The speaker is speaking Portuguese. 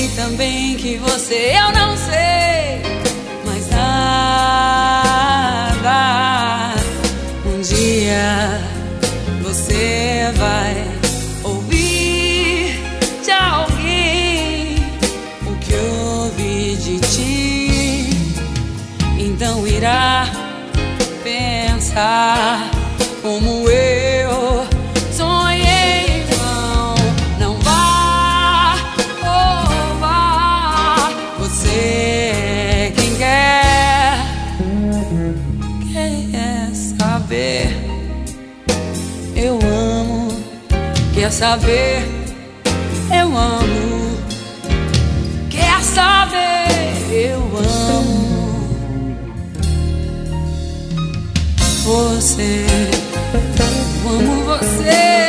também que você, eu não sei mais nada. Um dia você vai ouvir de alguém o que eu ouvi de ti. Então irá pensar como eu sonhei. Não vá, oh vá, você é quem quer saber. Eu amo, quer saber. Eu amo, quer saber. Eu amo você, eu amo você.